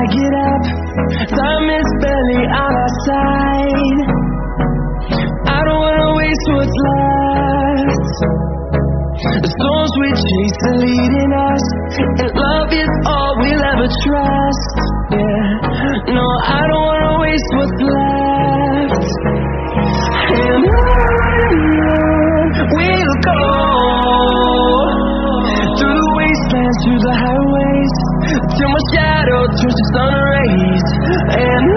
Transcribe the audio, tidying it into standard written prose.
get up. Time is barely on our side. I don't wanna waste what's left. The storms we chase are leading us, and love is all we'll ever trust. Yeah, no, I don't wanna waste what's left. And on we'll go, through the wastelands, through the highways, till my shadow turns to sun rays. And